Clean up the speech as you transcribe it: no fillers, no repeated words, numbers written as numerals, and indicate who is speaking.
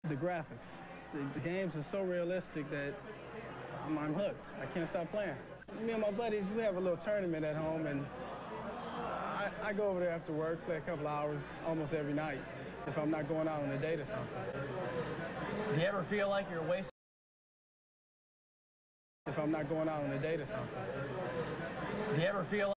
Speaker 1: The graphics. The games are so realistic that I'm hooked. I can't stop playing. Me and my buddies, we have a little tournament at home, and I go over there after work, play a couple hours almost every night if I'm not going out on a date or something.
Speaker 2: Do you ever feel like you're wasting?
Speaker 1: If I'm not going out on a date or something.
Speaker 2: Do you ever feel